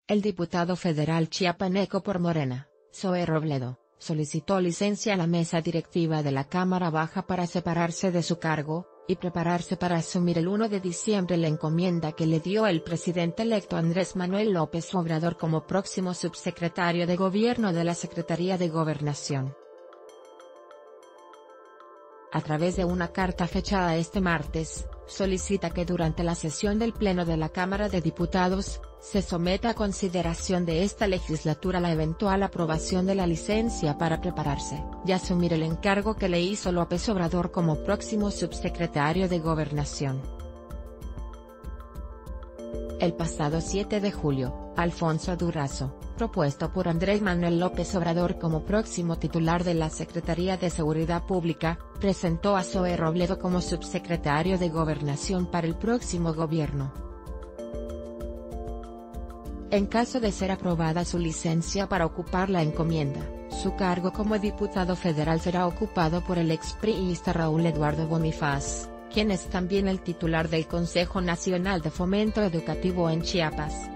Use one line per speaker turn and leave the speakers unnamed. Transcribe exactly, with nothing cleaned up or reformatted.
El diputado federal chiapaneco por Morena, Zoe Robledo, solicitó licencia a la mesa directiva de la Cámara Baja para separarse de su cargo, y prepararse para asumir el uno de diciembre la encomienda que le dio el presidente electo Andrés Manuel López Obrador como próximo subsecretario de Gobierno de la Secretaría de Gobernación. A través de una carta fechada este martes, solicita que durante la sesión del Pleno de la Cámara de Diputados, se someta a consideración de esta legislatura la eventual aprobación de la licencia para prepararse y asumir el encargo que le hizo López Obrador como próximo subsecretario de Gobernación. El pasado siete de julio, Alfonso Durazo, propuesto por Andrés Manuel López Obrador como próximo titular de la Secretaría de Seguridad Pública, presentó a Zoe Robledo como subsecretario de Gobernación para el próximo gobierno. En caso de ser aprobada su licencia para ocupar la encomienda, su cargo como diputado federal será ocupado por el expriista Raúl Eduardo Bonifaz, quien es también el titular del Consejo Nacional de Fomento Educativo en Chiapas.